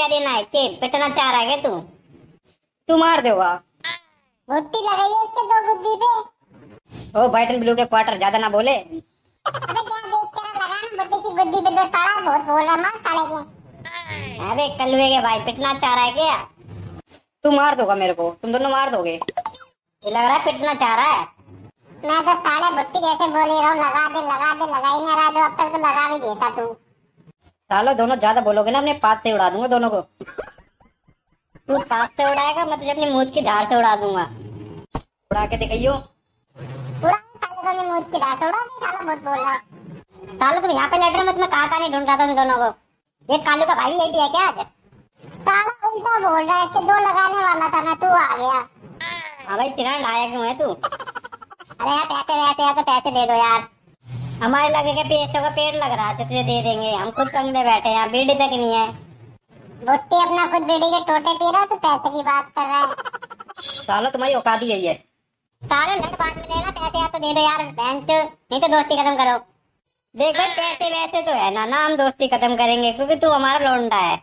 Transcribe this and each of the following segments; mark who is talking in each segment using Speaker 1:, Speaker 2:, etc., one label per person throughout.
Speaker 1: रुपया देना है के पिटना चाह रहा है तू?
Speaker 2: तू मार देगा।
Speaker 3: घुट्टी लगाइए इसके दो गुद्दी पे।
Speaker 2: ओ वाइट एंड ब्लू के क्वार्टर, ज्यादा ना बोले।
Speaker 3: अबे क्या देख के लगा ना बुड्ढे की गुद्दी पे दो ताला, बहुत बोल रहा मार साले के।
Speaker 1: अरे कलवे के भाई पिटना चाह रहा है क्या?
Speaker 2: तू मार दोगा मेरे को, तुम दोनों मार दोगे।
Speaker 1: ये लग रहा है पिटना चाह रहा है।
Speaker 3: मैं तो साले बुट्टी जैसे बोल ही रहा हूँ, लगा दे लगा ही नहीं रहा, जो अब तक तो लगा भी देता तू।
Speaker 2: सालो दोनों ज्यादा बोलोगे ना, अपने पात से उड़ा दूंगा दोनों को।
Speaker 1: तू पास से उड़ाएगा, मैं तुझे अपनी मूछ की धार से उड़ा दूंगा।
Speaker 2: उड़ा के दिखाइयो।
Speaker 3: पूरा साले को अपनी मूछ की धार से उड़ा दे, साला बहुत बोल रहा।
Speaker 1: सालो तुम यहाँ पे लड़ रहे हो, मैं तुम्हें कहाँ नहीं ढूंढ रहा था उन दोनों को। ये कालू का भाई यही है क्या आज?
Speaker 3: साला उल्टा बोल रहा है कि दो लगाने वाला था मैं, तू आ गया।
Speaker 1: हाँ भाई चिरान आया क्यों है तू? अरे यार पैसे वैसे है तो पैसे दे दो यार। हमारे लगे के पैसों का पेड़ लग रहा है तो तुझे दे देंगे, हम खुद कंगने बैठे हैं, बीड़ी तक नहीं है।
Speaker 3: बुट्टी अपना खुद बीड़ी के टोटे पी रहा, तो पैसे की बात कर रहा है।
Speaker 2: सालो तुम्हारी औकात ही यही है।
Speaker 1: सारे लड़ बांट में लेना पैसे या तो दे दो यार बेंच, नहीं तो दोस्ती खत्म करो। देख भाई पैसे वैसे तो है ना हम दोस्ती खत्म करेंगे क्योंकि तू हमारा लौंडा है।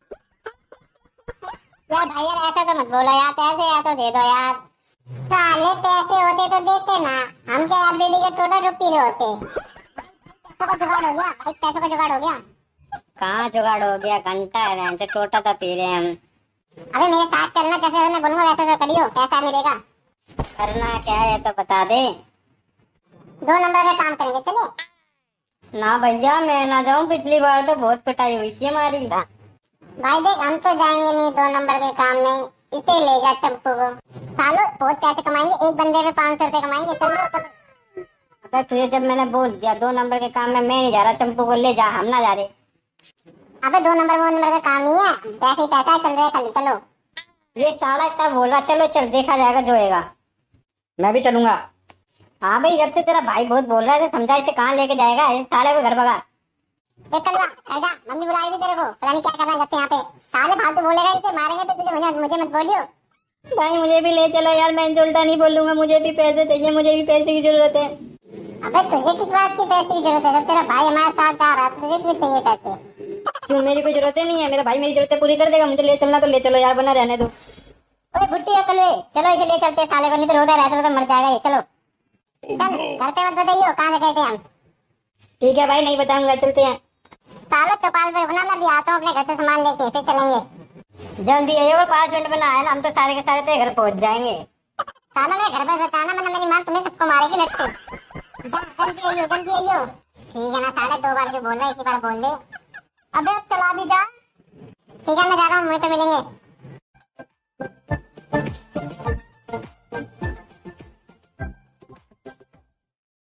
Speaker 3: यार भाई यार ऐसा तो मत बोलो यार, पैसे या तो दे दो यार। साले पैसे होते तो देते ना, हम क्या यार बीड़ी के टोटा जो पी रहे होते। पैसों का जुगाड़ हो गया भाई, पैसों का जुगाड़ हो गया।
Speaker 1: कहाँ जुगाड़ हो गया, घंटा है बेंच टोटा तो पी रहे हैं हम।
Speaker 3: अबे मेरे साथ चलना, जैसे मैं बोलूंगा वैसे तो करियो, पैसा मिलेगा।
Speaker 1: करना क्या है तो बता दे।
Speaker 3: 2 नंबर का काम करेंगे, चलो।
Speaker 1: ना भैया मैं ना जाऊं, पिछली बार तो बहुत पिटाई हुई थी हमारी।
Speaker 3: भाई देख हम तो जाएंगे नहीं 2 नंबर के काम में, इसे ले जा चंपू को। सालो बहुत पैसे कमाएंगे, एक बंदे पे 500 रुपए कमाएंगे, चलो।
Speaker 1: अगर तुझे जब मैंने बोल दिया 2 नंबर के काम में मैं नहीं जा रहा, चंपू को ले जा, हम ना जा रहे।
Speaker 3: अबे 2 नंबर 2 नंबर का काम नहीं है, पैसे ही पैसा है, चल रहे खाली, चलो।
Speaker 1: ये साला इतना बोल रहा, चलो चल देखा जाएगा जो होएगा।
Speaker 2: मैं भी चलूंगा।
Speaker 1: हाँ भाई जब से तेरा भाई बहुत बोल रहा है तो समझा इसे कहाँ लेके जाएगा, इस साले को घर भगा।
Speaker 3: देख कलवा आजा, मम्मी बुला रही थी तेरे को, पता नहीं क्या कर रहा है जब से यहाँ पे। साले फालतू बोलेगा, इसे मारेंगे तो तुझे, मुझे मत बोलियो।
Speaker 1: भाई मुझे भी ले चलो यार, मैं इनसे उल्टा नहीं बोलूंगा, मुझे भी पैसे चाहिए, मुझे भी पैसे की जरूरत है।
Speaker 3: अबे तुझे किस बात की पैसे की जरूरत है, जब तेरा भाई हमारे साथ जा रहा है, तुझे क्यों चाहिए पैसे?
Speaker 2: क्यों, मेरी कोई जरूरत नहीं है, मेरा भाई मेरी जरूरत पूरी कर देगा। मुझे ले चलना तो ले चलो यार, बना रहने दो।
Speaker 1: ओए बुट्टी अकल वे, चलो इसे ले चलते, साले को नहीं तो रोता रहता तो मर जाएगा ये। चलो
Speaker 3: चल, घर पे मत बताइयो कहाँ से गए थे हम।
Speaker 2: ठीक है भाई, नहीं बताऊंगा, चलते हैं।
Speaker 3: सालो चौपाल पे रुकना, मैं भी आता हूँ अपने घर से सामान लेके, फिर चलेंगे।
Speaker 1: जल्दी आइए, और 5 मिनट में ना आए ना हम तो सारे के सारे तेरे घर पहुंच जाएंगे।
Speaker 3: सालो मेरे घर पे बताना, वरना मेरी माँ तुम्हें सबको मारेगी लटके। जा जल्दी आइयो, जल्दी आइयो। ठीक है ना साले, 2 बार क्यों बोल रहा है, इसी बार बोल दे।
Speaker 1: अबे अब चला भी जा।
Speaker 3: ठीक है मैं जा रहा हूँ, वहीं पे मिलेंगे।